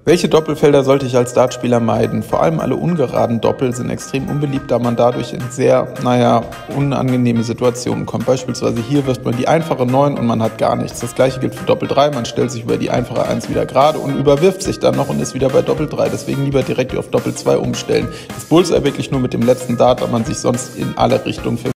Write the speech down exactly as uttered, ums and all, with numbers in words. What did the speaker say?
Welche Doppelfelder sollte ich als Dartspieler meiden? Vor allem alle ungeraden Doppel sind extrem unbeliebt, da man dadurch in sehr, naja, unangenehme Situationen kommt. Beispielsweise hier wirft man die einfache neun und man hat gar nichts. Das gleiche gilt für Doppel drei, man stellt sich über die einfache eins wieder gerade und überwirft sich dann noch und ist wieder bei Doppel drei. Deswegen lieber direkt auf Doppel zwei umstellen. Das Bullseye wirklich nur mit dem letzten Dart, da man sich sonst in alle Richtungen